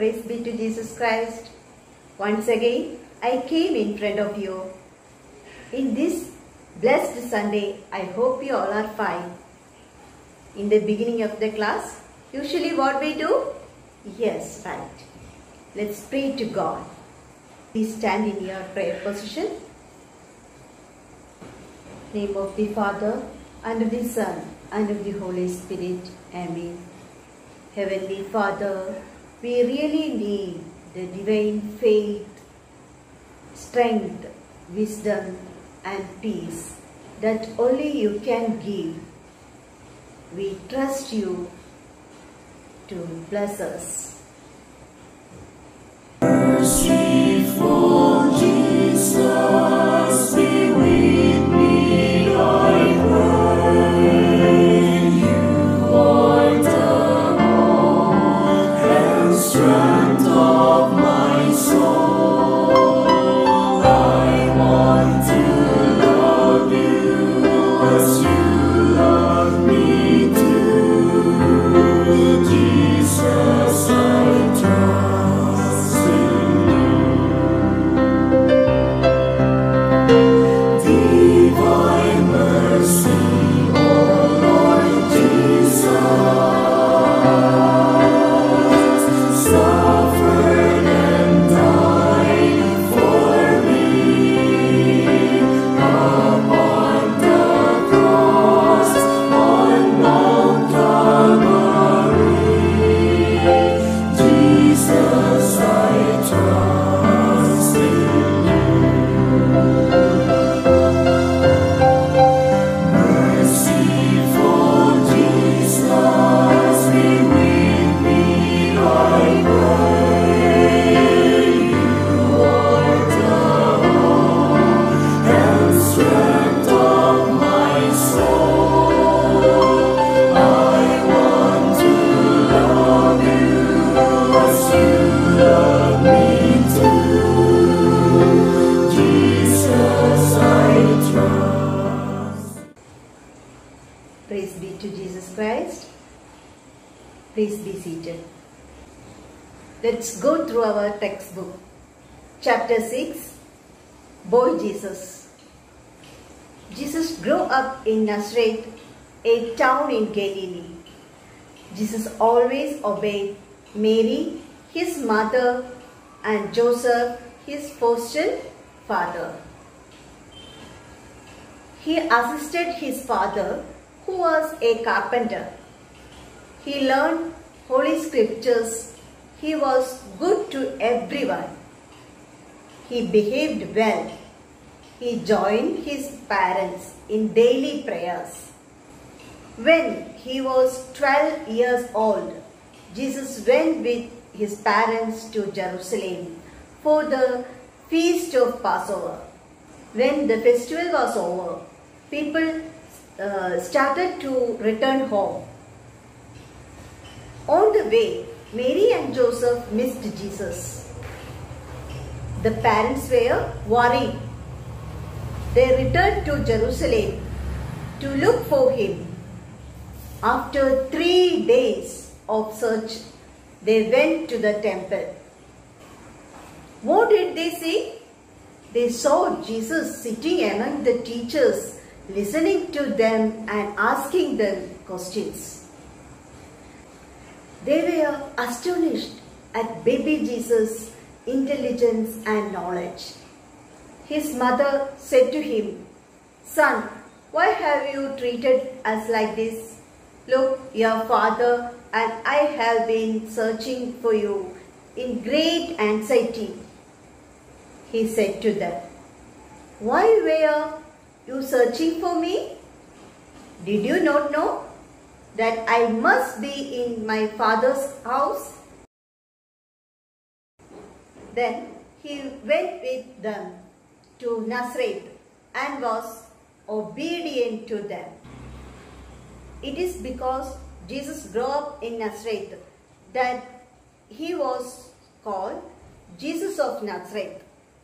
praise be to Jesus Christ. Once again, I came in front of you. In this blessed Sunday, I hope you all are fine. In the beginning of the class, usually what we do? Yes, right. Let's pray to God. Please stand in your prayer position. Name of the Father, and of the Son, and of the Holy Spirit. Amen. Heavenly Father, we really need the divine faith, strength, wisdom, and peace that only you can give. We trust you to bless us. Merciful Jesus, be with me, I pray. You are the hope and strength of my soul. I want to love you as you love me too. Jesus, I trust in you. Divine mercy, oh Lord Jesus, suffered and died for me upon the cross on Mount Calvary. Jesus, I trust in you. Merciful Jesus, be with me, I pray. You are the hope and strength of my soul. I want to love you as you love me too. Jesus, I trust. Praise be to Jesus Christ. Please be seated. Let's go through our textbook. Chapter 6, Boy Jesus. Jesus grew up in Nazareth, a town in Galilee. Jesus always obeyed Mary, his mother, and Joseph, his foster father. He assisted his father, who was a carpenter. He learned Holy Scriptures. He was good to everyone. He behaved well. He joined his parents in daily prayers. When he was 12 years old, Jesus went with his parents to Jerusalem for the feast of Passover. When the festival was over, people started to return home. On the way, Mary and Joseph missed Jesus. The parents were worried. They returned to Jerusalem to look for him. After 3 days of search, they went to the temple. What did they see? They saw Jesus sitting among the teachers, listening to them and asking them questions. They were astonished at baby Jesus' intelligence and knowledge. His mother said to him, "Son, why have you treated us like this? Look, your father and I have been searching for you in great anxiety." He said to them, "Why were you searching for me? Did you not know that I must be in my father's house?" Then he went with them to Nazareth and was obedient to them. It is because Jesus grew up in Nazareth that he was called Jesus of Nazareth.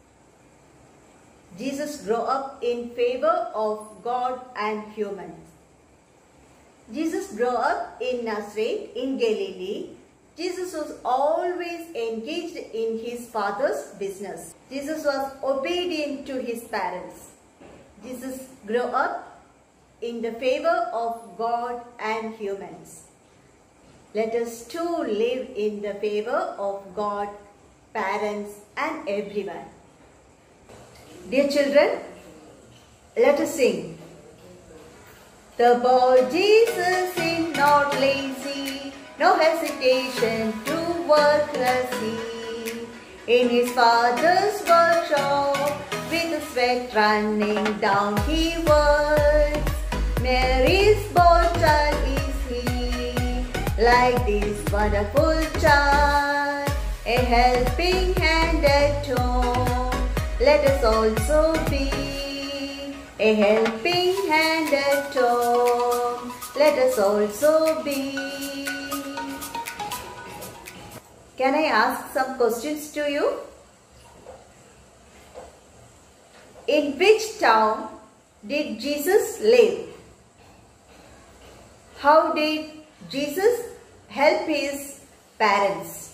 Jesus grew up in favor of God and humans. Jesus grew up in Nazareth in Galilee Jesus was always engaged in his Father's business. Jesus was obedient to his parents. Jesus grew up in the favor of God and humans. Let us too live in the favor of God, parents and everyone. Dear children, let us sing. The boy Jesus is not lazy, no hesitation to work as he. In his father's workshop, with sweat running down he works. Mary's boy child is he, like this wonderful child, a helping hand at home. Let us also be a helping hand at home. Let us also be. Can I ask some questions to you? In which town did Jesus live? How did Jesus help his parents?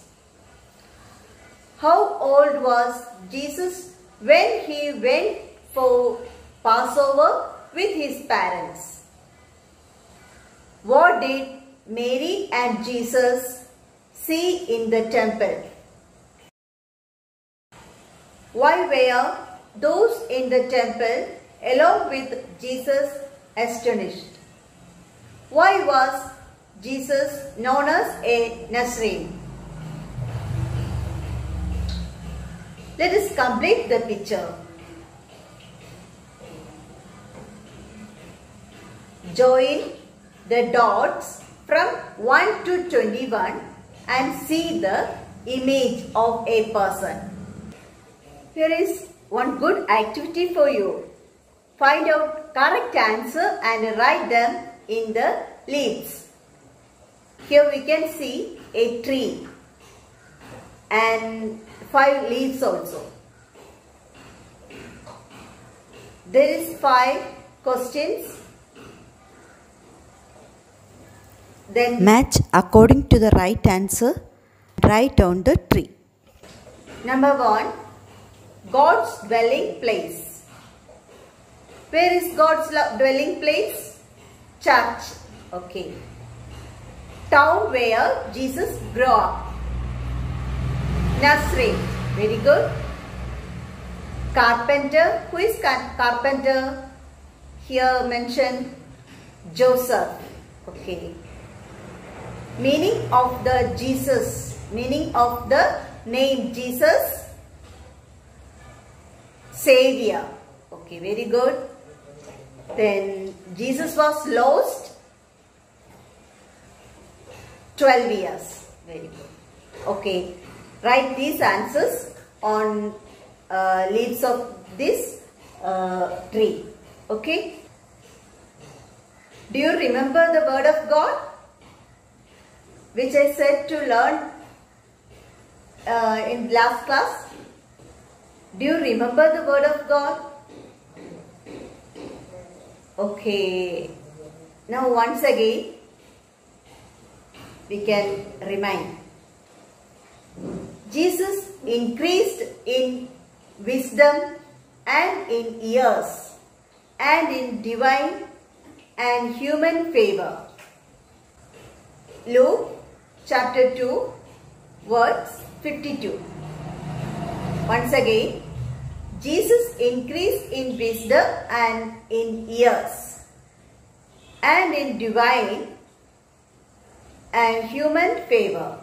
How old was Jesus when he went for Passover with his parents? What did Mary and Jesus see in the temple? Why were those in the temple along with Jesus astonished? Why was Jesus known as a Nazarene? Let us complete the picture. Join the dots from 1 to 21 and see the image of a person. Here is one good activity for you. Find out correct answer and write them in the leaves. Here we can see a tree and 5 leaves also. There is 5 questions. Then match according to the right answer. Write on the tree. Number 1. God's dwelling place. Where is God's dwelling place? Church. Okay. Town where Jesus grew up. Nazareth. Very good. Carpenter. Who is carpenter? Here mentioned Joseph. Okay. Meaning of the Jesus. Meaning of the name Jesus. Savior. Okay, very good. Then Jesus was lost 12 years. Very good. Okay. Write these answers on leaves of this tree. Okay. Do you remember the word of God which I said to learn in last class? Do you remember the word of God? Okay. Now once again we can remind. Jesus increased in wisdom and in years and in divine and human favor. Luke chapter 2 verse 52. Once again, Jesus increased in wisdom and in years and in divine and human favor.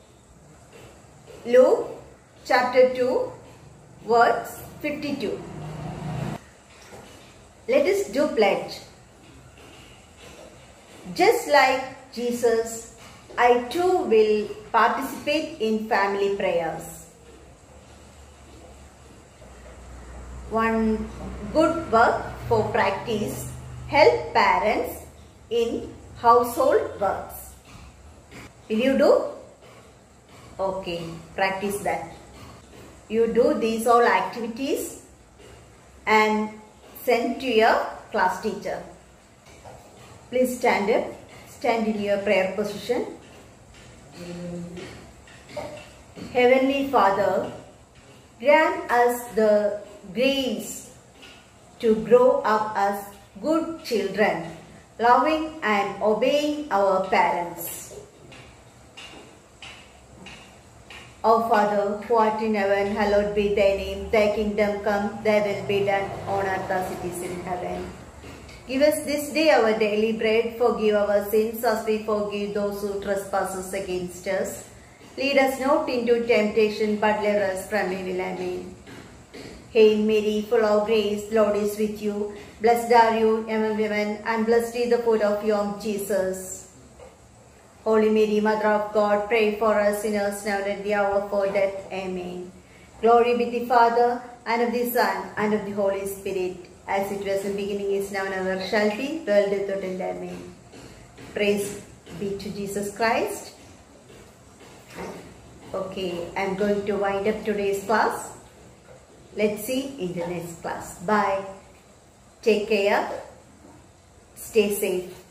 Luke chapter 2 verse 52. Let us do pledge. Just like Jesus, I too will participate in family prayers. One good work for practice, help parents in household works. Will you do? Okay, practice that. You do these all activities and send to your class teacher. Please stand up. Stand in your prayer position. Heavenly Father, grant us the grace to grow up as good children, loving and obeying our parents. Our Father, who art in heaven, hallowed be thy name. Thy kingdom come, thy will be done on earth as it is in heaven. Give us this day our daily bread. Forgive our sins as we forgive those who trespass against us. Lead us not into temptation, but deliver us from evil. Amen. Hail Mary, full of grace, the Lord is with you. Blessed are you among women, and blessed is the fruit of your womb, Jesus. Holy Mary, Mother of God, pray for us sinners now and at the hour of our death. Amen. Glory be to the Father, and of the Son, and of the Holy Spirit, as it was in the beginning, is now, and ever shall be, world without end. Amen. Praise be to Jesus Christ. Okay, I am going to wind up today's class. Let's see in the next class. Bye. Take care. Stay safe.